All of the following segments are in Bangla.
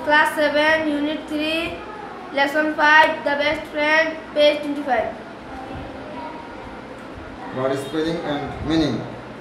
Class 7, Unit 3, Lesson 5, The Best Friend, page 25. Word spelling and meaning.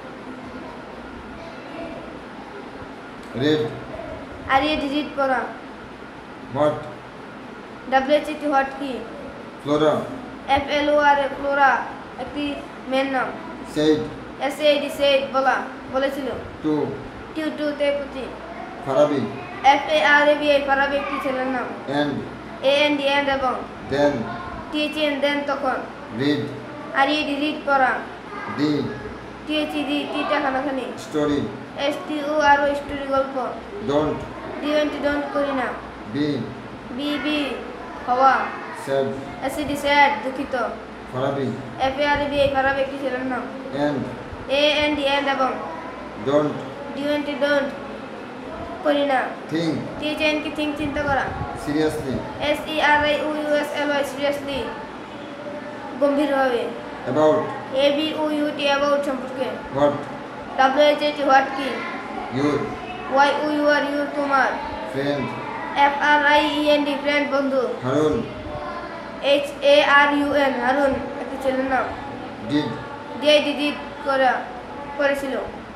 Read. আর এ ডিজিট পড়া। What? WHET হোয়াট কি? Flora. FLORA ফ্লোরা একটি মেয়ের নাম। Said. SAD said বলেছিল। To. Q2 তে প্রতি। Farabi. FARABI ফারাবি একটি ছেলের নাম। And. AND and এবং। Then. THN দেন তখন। Read. আর এ ডিজিট পড়া। The. THED টিটা খানাখানি। Story. STORO স্টোরি গল্প। Don't. ডোন্ট করি না। Be. BB হওয়া। Sad. SAD স্যাড দুঃখিত। Farabi. FARABI ফারাবি একটি ছেলের নাম। And. AND and এবং। Don't. ডোন্ট করি না। Think. THN কি থিঙ্ক চিন্তা করা। Seriously. SERIOUSLY সিরিয়াসলি গম্ভীরভাবে। About. ABOUT অ্যাবাউট সম্পর্কে। What? WHET হোয়াট কি? Your. YOUR ইউর তোমার। Friend. FRIEND ফ্রেন্ড বন্ধু। Harun. HARUN হারুন একটি ছেলের নাম। Did. ডিড করেছিল।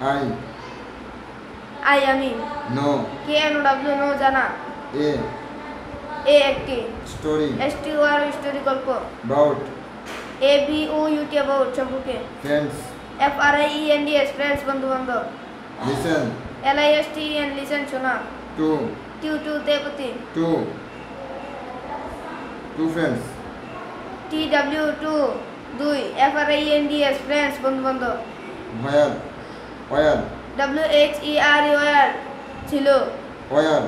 I. আমি। No. KNOW নো জানা। A. একটি। Story. STOR স্টোরি গল্প। About. ABOUT অ্যাবাউট সম্পর্কে। Friends. FRIENDS ফ্রেন্ডস বন্ধু বান্ধব। Listen. LISTEN লিসেন শোনা। To. Q2 তে প্রতি। Two. Two friends. TW2 দুই। FRIENDS ফ্রেন্ডস বন্ধু বান্ধব। Where? WHERE ছিল। Where?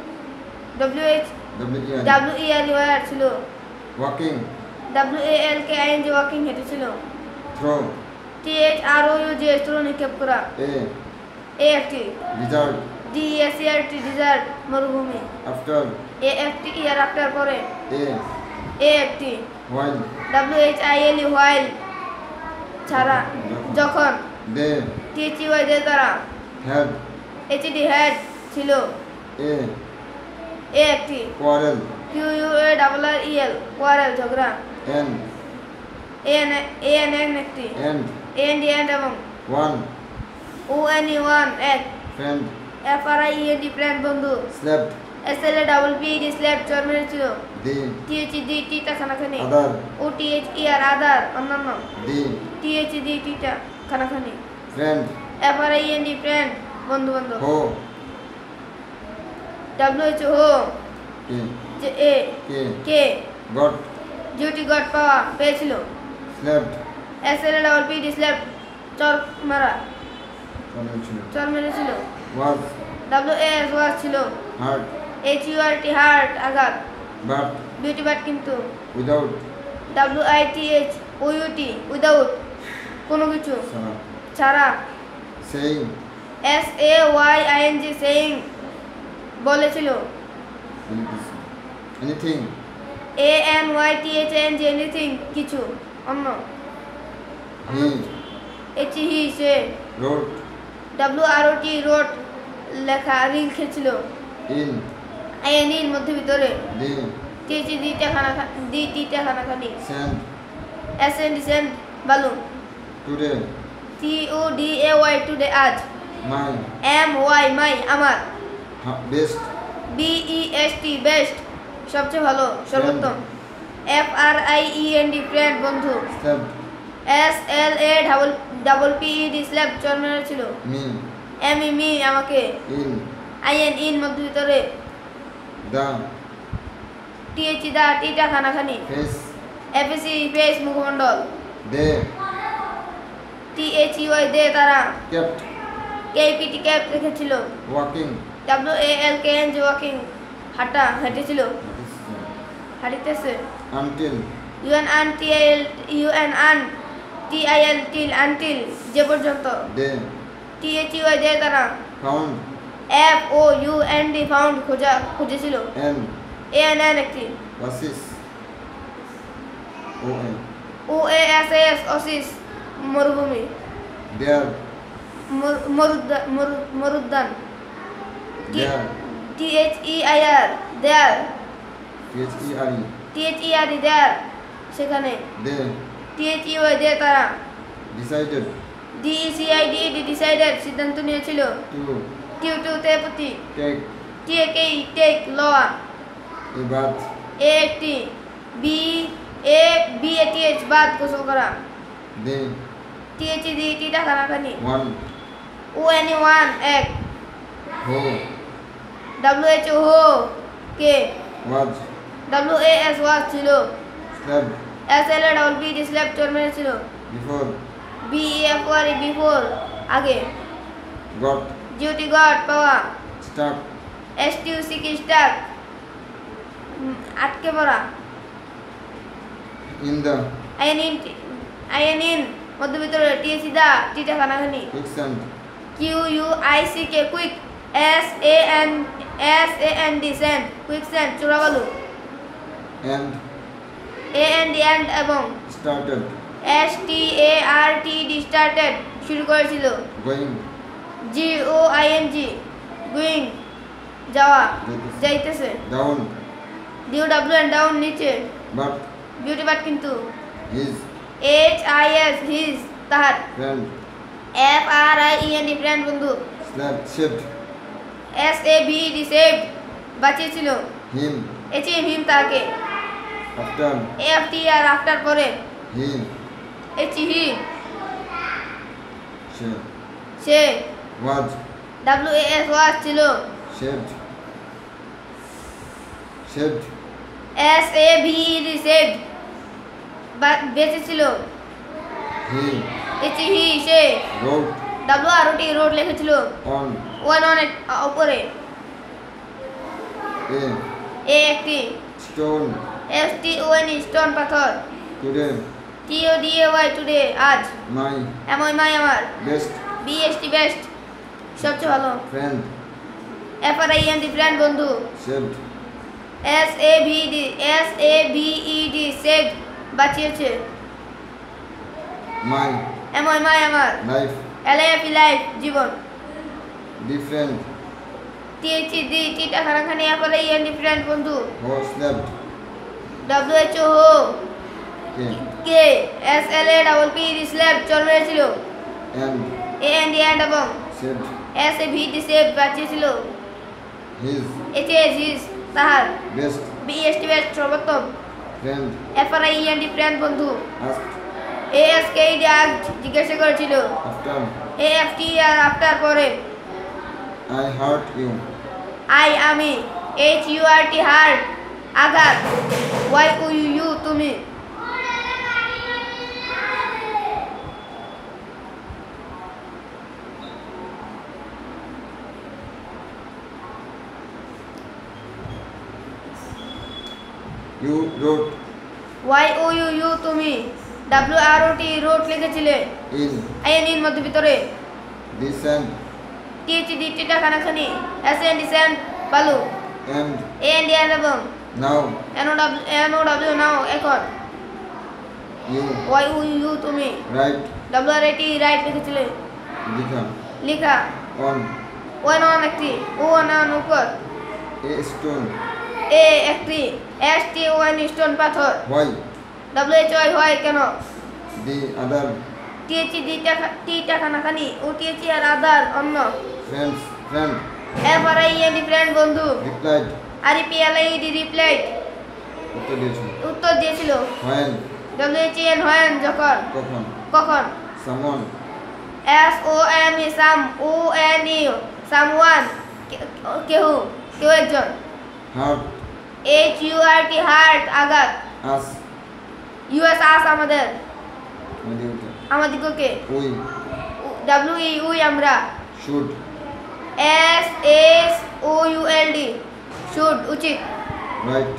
WHWERE ওয়ার ছিল। Walking. WALKING ওয়াকিং হেঁটেছিল। Throw. THROUG থ্রো নিক্ষেপ করা। A. একটি। Desert. DESERT ডিজার্ট মরুভূমি। After. AFTER আফটার পরে। A. একটি। While. WHILE হোয়াইল ছাড়া যখন। They. THEY দে তারা। Had. HD হ্যাড ছিল। A. একটি। Quarrel. QUARREL কোয়ারেল ঝগড়া। N. ANN একটি। And. AND এবং। One. ONE এক। Friend. FRIEND ফ্রেন্ড বন্ধু। Slept. SLAPPED স্ল্যাপ চর মেরেছিল। The. THD টিটা খানাখানি। Other. OTHER আদার অন্যান্য। The. THD টিটা খানাখানি। Friend. FRIEND ফ্রেন্ড বন্ধু বান্ধব। Ho. WHO K. কে Got. ডিউটি গট পাওয়া পেয়েছিল। Slept. SLAPPED স্ল্যাপ চর মারা Conventional. চর মেরেছিল। Was. WAS ওয়াজ ছিল। Heart. HURT হার্ট আঘাত। But. বিউটি বাট কিন্তু। Without. WITHOUT উইদাউট কোনো কিছু Sarah. ছাড়া। Saying. SAYING সেইং বলেছিল। Anything. ANYTHNG এনিথিং কিছু অন্য। He. সে। Wrote. WROT রোট লেখা লিখেছিল। In. INEর মধ্যে ভিতরে। The. THD টিটা খানাখানি। Sand. SND বালু। Today. TODAY টুডে আজ। My. MY মাই আমার। Best. BEST বেস্ট সবচেয়ে ভালো সর্বোত্তম। FRIEND ফ্রেন্ড বন্ধু। Slept. SLAPPED স্ল্যাপ চর মেরেছিল। Me. মি আমাকে। In. ইন মধ্যে ভিতরে। The. TH দা টিটা খানাখানি। Face. FAC ফেস মুখমণ্ডল। They. THEY দে তারা। Kept. KPT ক্যাপ রেখেছিল। Walking. WALKING ওয়াকিং হাঁটা হেঁটেছিল হাঁটিতেছে। Until. UNTIL আনটিল যে পর্যন্ত। They. THEY দে তারা। Found. FOUND ফাউন্ড খুঁজেছিল। N. ANN একটি। Oasis. ON. OASIS অসিস মরুভূমি। There. মরুদ্যান। There. THEIR there, THERE. THERE there সেখানে, They THEOI there তারা, decided DECIDED decided সিদ্ধান্ত নিয়েছিল, to তে প্রতি, take TAKE take লওয়া, a bath. A একটি, BATH বাদ গোসল করা, They THED টিটা খানাখানি, one ONE এক, who WHO K, was WAS was ছিল, slept SLAWB slept চোর মেরেছিল, before BEFOR before আগে, got GOT got পাওয়া, stuck STUC stuck আটকে পড়া, in the IN মধ্য ভিতরে, THC দা টিটা খানাখানি, quicksand. QUICK quick, SAND sand quicksand চোরাবালু, And and এবং started STARTED started শুরু করেছিল, going GOING going যাওয়া যাইতেছে, down, DOW and down নিচে, but বিউটি বাট কিন্তু, his HIS his তাহার, friend FRIEND friend বন্ধু, slept saved SAVED saved বাঁচিয়েছিল, him HIM তাকে, after AFTR after পরে, he HE she সে, was WAS was ছিল, saved SAVED saved বেঁচেছিল, he HE সে, wrote WROT রোড লিখেছিল, on ওয়ান উপরে, a একটি, stone. STON স্টোন পাথর, Today TODAY টুডে আজ, my মাই আমার, best BST বেস্ট সবচেয়ে ভালো, friend FRIEND ফ্রেন্ড বন্ধু, saved SAVED সেভড বাঁচিয়েছে, my মাই আমার, life. LIFE লাইফ জীবন, Different THED টিটা খানাখানি, FRIEND ফ্রেন্ড বন্ধু, who slept WHO okay. কে, SLAWP স্ল্যাপ চোর মেরেছিল, and and এবং saved SAVED সেভ বাঁচিয়েছিল, his HIS তাহার, best BST বেস্ট সর্বোত্তম, friend FRIEND ফ্রেন্ড বন্ধু, asked ASKED জিজ্ঞাসা করেছিল, after AFTR আফটার পরে, I hurt you. আমি, HURT হার্ট আঘাত, YOU তুমি, You wrote YOU তুমি, WROT রোড লিখেছিলে, in IN মধ্য ভিতরে, the sand THD টিটা খানাখানি, SAND স্যান্ড বালু, and and এবং now NOW নাও এখন, you YOU তুমি, write WRT রাইট লিখেছিলে, লেখা, on ওয়ান একটি, ওয়ান উপর, a stone. একটি, STON স্টোন পাথর, Why WHY হয় কেন, the other THD টিটা খানাখানি, OTHR আদার অন্য, friend FRIEND ফ্রেন্ড বন্ধু, replied REPLIED রিপ্লাইড উত্তর দিয়েছিল, when WHN হয় যখন, কখন, someone SOM some, ONE someone কেউ একজন, hurt HURT হার্ট আঘাত, us US আস আমাদের, আমাদিগকে, WE উই আমরা, should SSOULD শুড উচিত, right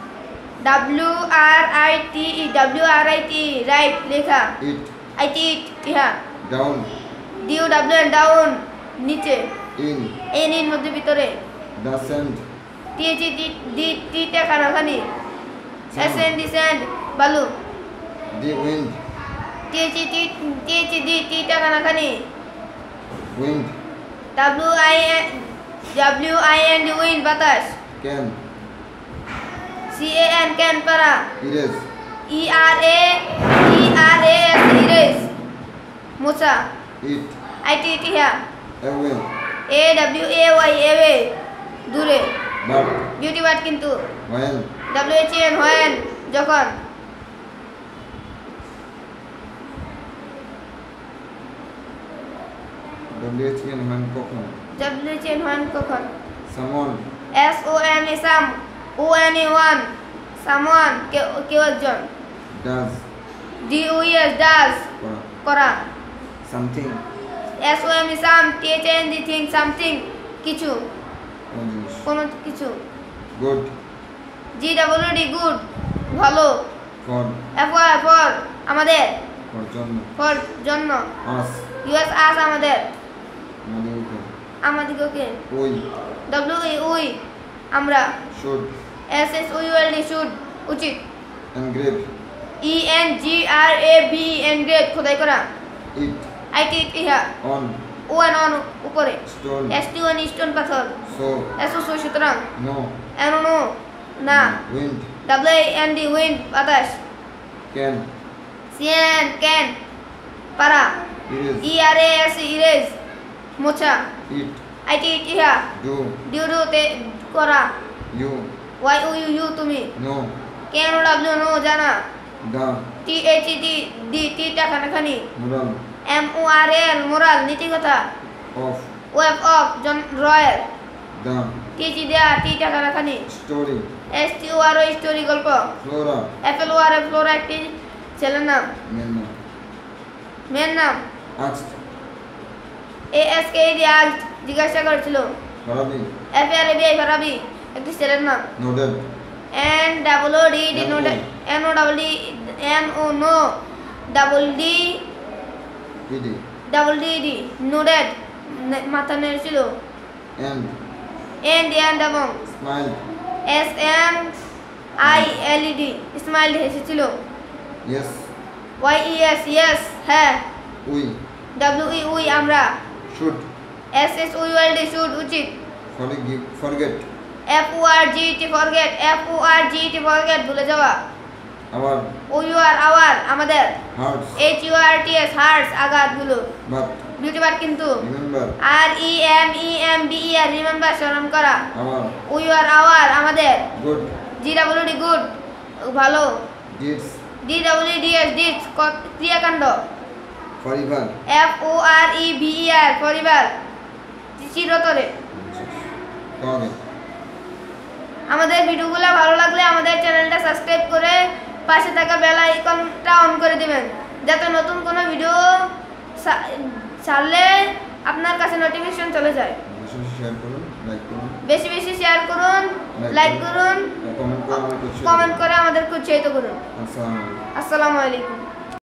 WRITE রাইট লেখা, it IT ইহা, down DOW ডাউন নিচে, in ইন মধ্যে ভিতরে, the sand THD টিটা খানাখানি, SND স্যান্ড বালু, the wind THD টিটা খানাখানি, wind WIND wind বাতাস। Can. CAN can পারা। Erase. ERAS erase মোছা। It. IT ইতিহা। Away. AWAY away দূরে। But. বিউটি বাট কিন্তু। When. WHEN when যখন। WHN when কখন? WHEN when কখন। Someone. SON some ONE one someone কেউ একজন। Does. DOES does করা। করা। Something. SOME some THNG thing something কিছু কোন জিনিস? কোনো কিছু। Good. GWD good ভালো। For. FOR for আমাদের। For জন্য। for জন্য। Us. US us আমাদের। আমাদেরকে। আমাদিগকে। We. WE উই আমরা। Should. SSOULD should উচিত। Engrave. ENGRAVE engrave খোদাই করা। It. IT ইহা। On. ON on উপরে। Stone. STON স্টোন পাথর। So. SO সুতরাং। No. NO না। Wind. WIND wind বাতাস। Can. CAN can পারা। Erase. ERAS erase মোছা। It. IT ইহা। Do. ডিউ তে করা। You. YOU তুমি। No. KNOW নো জানা। The. THED টি টাকাখানি। Moral. MORAL মোরাল নীতিকথা। Of. ওয়েব অফ রয়্যাল। The. টিচি দেয়া টি টাকাখানি। Story. STORO স্টোরি গল্প। Flora. FLOR ফ্লোরা একটি ছেলের নাম। Men. মেয়ের নাম। Asked. ASKED asked জিজ্ঞাসা করেছিল। Farabi. FARABI ফারাবি একটি ছেলের নাম। Noted. NOOD NO double D Ed. double D noted মাথা নেড়েছিল। And. and এবং Smile. SMILED স্মাইল হেসেছিল। Yes. YES yes হ্যাঁ। We. WE উই আমরা। Should. SSOULD should উচিত। Forget. FORGET forget ভুলে যাওয়া। Our. our আমাদের। Hearts. HURTS hearts আঘাতগুলো। But. বিউটি বাট কিন্তু। Remember. REMEMBER রিমেম্বার স্মরণ করা। Our. our আমাদের। Good. GWD গুড ভালো। Deeds. DWDS ডিডস ক্রিয়াকাণ্ড। Forever. FOREVER পরিবার চিরতরে। Okay. আমাদের ভিডিওগুলো ভালো লাগলে আমাদের চ্যানেলটা সাবস্ক্রাইব করে পাশে থাকা বেল আইকনটা অন করে দিবেন যাতে নতুন কোনো ভিডিও ছাড়লে আপনার কাছে নোটিফিকেশন চলে যায়। বেশি বেশি শেয়ার করুন, লাইক করুন, কমেন্ট করে আমাদেরকে উৎসাহিত করুন। আসসালামু আলাইকুম।